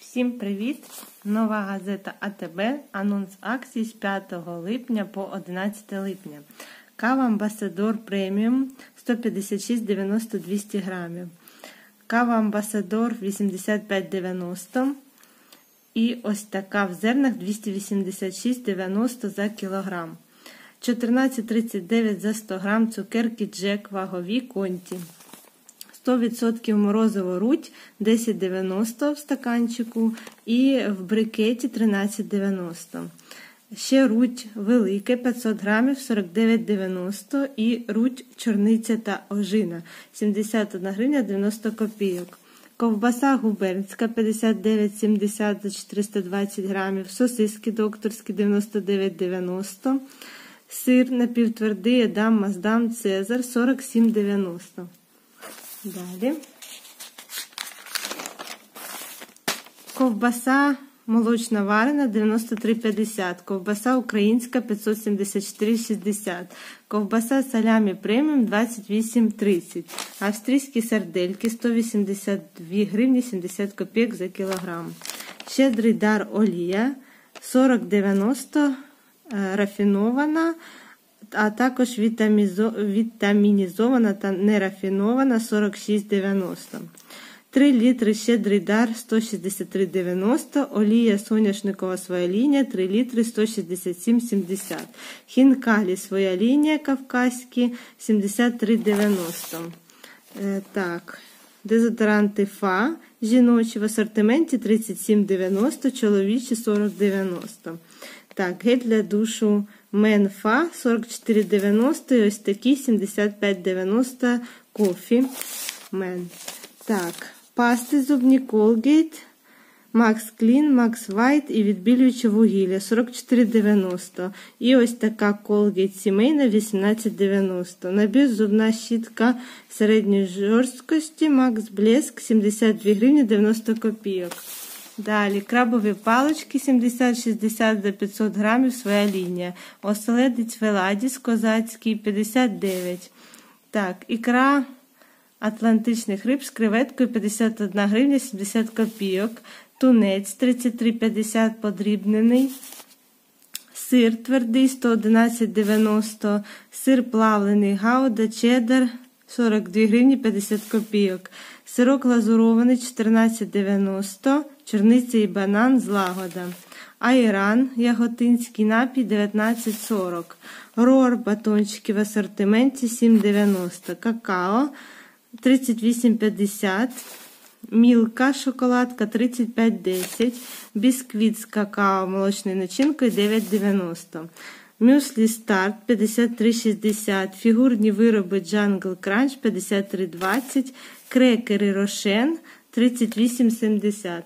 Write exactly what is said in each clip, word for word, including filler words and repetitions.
Всім привіт! Нова газета А Те Бе. Анонс акцій з п'ятого липня по одинадцяте липня. Кава Амбасадор преміум сто п'ятдесят шість дев'яносто двісті грамів. Кава Амбасадор вісімдесят п'ять дев'яносто. І ось така в зернах двісті вісімдесят шість дев'яносто за кілограм. чотирнадцять тридцять дев'ять за сто грам цукерки Джек вагові конті. сто відсотків морозиво рудь десять дев'яносто в стаканчику і в брикеті тринадцять дев'яносто. Ще рудь велике п'ятсот грамів сорок дев'ять дев'яносто і рудь чорниця та ожина сімдесят одна гривня дев'яносто копійок. Ковбаса губернська п'ятдесят дев'ять сімдесят за чотириста двадцять грамів, сосиски докторські дев'яносто дев'ять дев'яносто, сир напівтвердий Едам Маздам Цезар сорок сім дев'яносто. Далі. Ковбаса молочна варена дев'яносто три п'ятдесят, ковбаса українська п'ятсот сімдесят чотири шістдесят, ковбаса салямі преміум двадцять вісім тридцять, австрійські сардельки сто вісімдесят дві гривні сімдесят копійок за кілограм. Щедрий дар олія сорок дев'яносто рафінована, а також вітамінізована та нерафінована сорок шість дев'яносто. три літри щедрий дар сто шістдесят три дев'яносто, олія соняшникова своя лінія три літри сто шістдесят сім сімдесят. Хінкалі своя лінія кавказькі сімдесят три дев'яносто. Е, так, дезодоранти Фа жіночі в асортименті тридцять сім дев'яносто, чоловічі сорок дев'яносто. Так, гель для душу Менфа сорок чотири дев'яносто і ось такі сімдесят п'ять дев'яносто кофі Мен. Так, пасти зубні Colgate, Max Clean, Max White і відбілююче вугілля сорок чотири дев'яносто. І ось така Colgate сімейна вісімнадцять дев'яносто. Набір зубна щітка середньої жорсткості Max Блеск сімдесят дві гривні дев'яносто копійок. Далі, крабові палички сімдесят шістдесят за п'ятсот грамів своя лінія. Оселедець Веладіс козацький п'ятдесят дев'ять. Так, ікра атлантичних риб з креветкою п'ятдесят одна гривня сімдесят копійок. Тунець тридцять три п'ятдесят подрібнений. Сир твердий сто одинадцять дев'яносто. Сир плавлений Гауда чеддер сорок дві гривні п'ятдесят копійок. Сирок глазурований чотирнадцять дев'яносто. Чорниця і банан злагода. Айран яготинський напій дев'ятнадцять сорок. Рор батончики в асортименті сім дев'яносто. Какао тридцять вісім п'ятдесят. Мілка шоколадка тридцять п'ять десять. Бісквіт з какао молочною начинкою дев'ять дев'яносто. Мюслі старт п'ятдесят три шістдесят. Фігурні вироби Джангл Кранч п'ятдесят три двадцять. Крекери Рошен тридцять вісім сімдесят.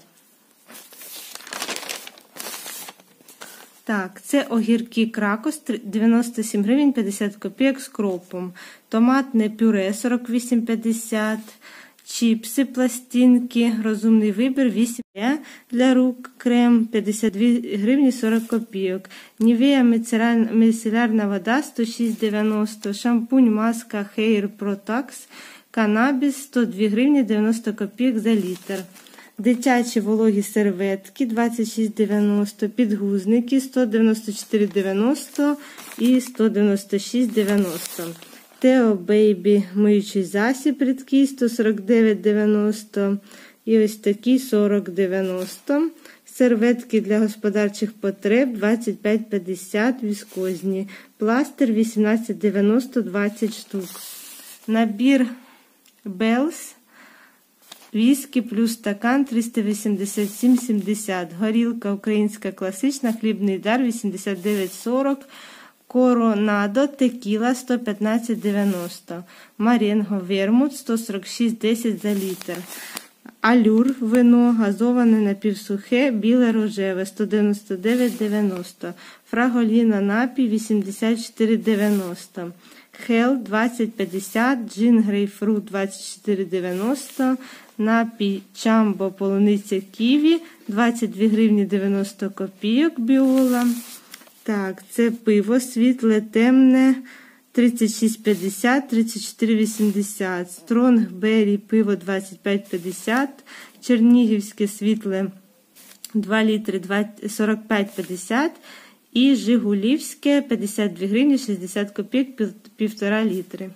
Так, це огірки Кракос дев'яносто сім гривень п'ятдесят копійок з кропом. Томатне пюре сорок вісім п'ятдесят. Чіпси пластинки, розумний вибір вісім для рук, крем п'ятдесят дві гривні сорок копійок. Нівея міцелярна вода сто шість дев'яносто. Шампунь маска Hair Protax Канабіс сто дві гривні дев'яносто копійок за літр. Дитячі вологі серветки двадцять шість дев'яносто, підгузники сто дев'яносто чотири дев'яносто і сто дев'яносто шість дев'яносто. Тео Бейбі миючий засіб рідкий сто сорок дев'ять дев'яносто і ось такі сорок дев'яносто. Серветки для господарчих потреб двадцять п'ять п'ятдесят віскозні. Пластир вісімнадцять дев'яносто двадцять штук. Набір Белс віскі плюс стакан триста вісімдесят сім сімдесят. Горілка українська класична, хлібний дар вісімдесят дев'ять сорок. Коронадо текіла сто п'ятнадцять дев'яносто. Маренго вермут сто сорок шість десять за літр. Алюр вино газоване напівсухе, біле рожеве сто дев'яносто дев'ять дев'яносто. Фраголіна напій вісімдесят чотири дев'яносто. Хел двадцять п'ятдесят, джин грейпфрут двадцять чотири дев'яносто, напій Чамбо полуниця ківі двадцять дві гривні дев'яносто копійок біола. Так, це пиво світле, темне тридцять шість п'ятдесят, тридцять чотири вісімдесят. Стронг Беррі пиво двадцять п'ять п'ятдесят, чернігівське світле два літри сорок п'ять п'ятдесят і Жигулівське п'ятдесят дві гривні шістдесят копійок, півтора літри.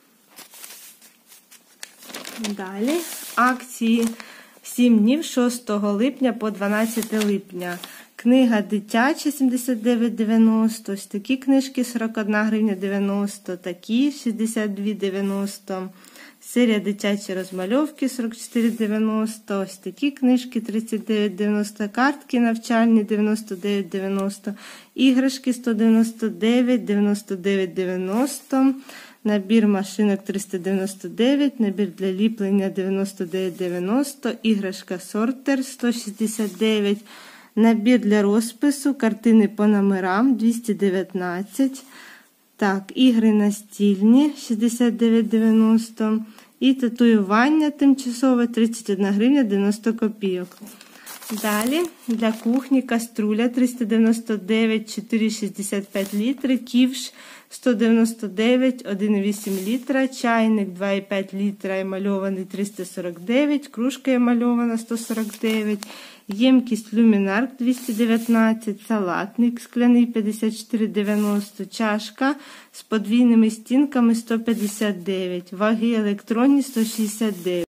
Далі акції сім днів з шостого липня по дванадцяте липня. Книга дитяча сімдесят дев'ять дев'яносто, ось такі книжки сорок одна гривня дев'яносто, такі шістдесят дві дев'яносто. Серія дитячі розмальовки сорок чотири дев'яносто, ось такі книжки тридцять дев'ять дев'яносто, картки навчальні дев'яносто дев'ять дев'яносто, іграшки сто дев'яносто дев'ять дев'яносто дев'ять дев'яносто, набір машинок триста дев'яносто дев'ять, набір для ліплення дев'яносто дев'ять дев'яносто, іграшка сортер сто шістдесят дев'ять, набір для розпису, картини по номерам двісті дев'ятнадцять. Так, ігри настільні шістдесят дев'ять дев'яносто і татуювання тимчасове тридцять одна гривня дев'яносто копійок. Далі для кухні каструля триста дев'яносто дев'ять чотири шістдесят п'ять літри, ківш сто дев'яносто дев'ять один і вісім літра, чайник два і п'ять літра емальований триста сорок дев'ять, кружка емальована сто сорок дев'ять, ємкість люмінарк двісті дев'ятнадцять, салатник скляний п'ятдесят чотири дев'яносто, чашка з подвійними стінками сто п'ятдесят дев'ять, ваги електронні сто шістдесят дев'ять.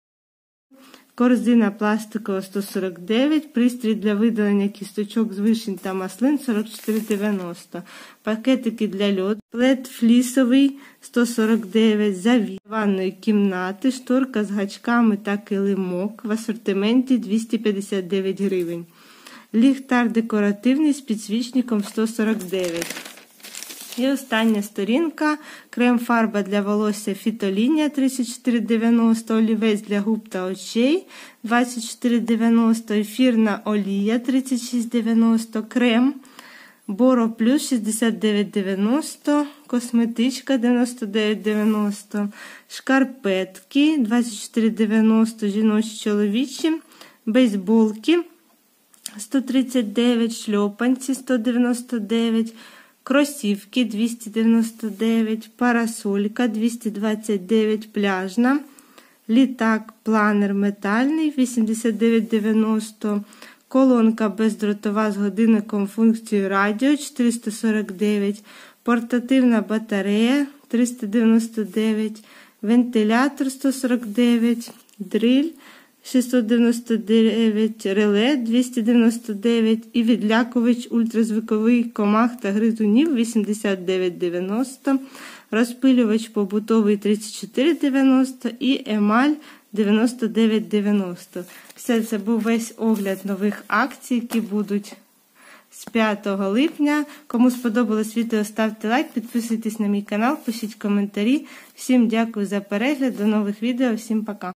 Корзина пластикова сто сорок дев'ять, пристрій для видалення кісточок з вишень та маслин сорок чотири дев'яносто, пакетики для льоду, плед флісовий сто сорок дев'ять, завіс ванної кімнати, шторка з гачками та килимок в асортименті двісті п'ятдесят дев'ять гривень, ліхтар декоративний з підсвічником сто сорок дев'ять. І остання сторінка. Крем-фарба для волосся Фітолінія тридцять чотири дев'яносто, олівець для губ та очей двадцять чотири дев'яносто, ефірна олія тридцять шість дев'яносто, крем Боро Плюс шістдесят дев'ять дев'яносто, косметичка дев'яносто дев'ять дев'яносто, шкарпетки двадцять чотири дев'яносто, жіночі чоловічі, бейсболки сто тридцять дев'ять, шльопанці сто дев'яносто дев'ять, кросівки двісті дев'яносто дев'ять, парасолька двісті двадцять дев'ять, пляжна, літак планер метальний вісімдесят дев'ять дев'яносто, колонка бездротова з годинником функцією радіо чотириста сорок дев'ять, портативна батарея триста дев'яносто дев'ять, вентилятор сто сорок дев'ять, дриль шістсот дев'яносто дев'ять, реле двісті дев'яносто дев'ять і відлякувач ультразвуковий комах та гризунів вісімдесят дев'ять дев'яносто, розпилювач побутовий тридцять чотири дев'яносто і емаль дев'яносто дев'ять дев'яносто. Все, це був весь огляд нових акцій, які будуть з п'ятого липня. Кому сподобалось відео, ставте лайк, підписуйтесь на мій канал, пишіть коментарі. Всім дякую за перегляд, до нових відео, всім пока.